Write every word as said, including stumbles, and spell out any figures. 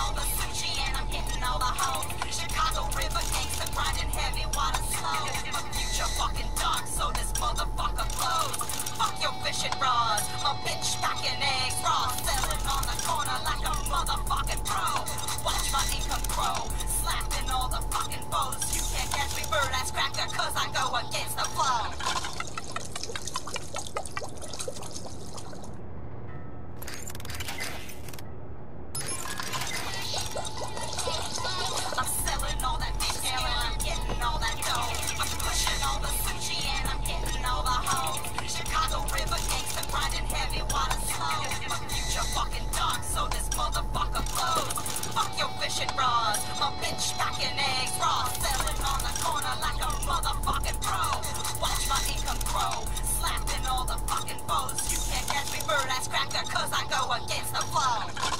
all the sushi and I'm hitting all the hoes. Chicago River gangsta grinding heavy water slow. My future fucking dark, so this motherfucker blows. Fuck your fishing rods, a bitch packing eggs raw, selling on the corner like a motherfucking pro. Watch my income grow, slapping all the fucking foes. You can't catch me, bird ass cracker, cause I go against the flow. I'm selling all that detail and I'm getting all that dough. I'm pushing all the sushi and I'm hitting all the hoes. Chicago River gangsta grinding heavy water slow. My future fucking dark, so this motherfucker blows. Fuck your fishing rods, my bitch packing eggs raw, selling on the corner like a motherfucking pro. Watch my income grow, slapping all the fucking foes. You can't catch me, bird ass cracker, cause I go against the flow.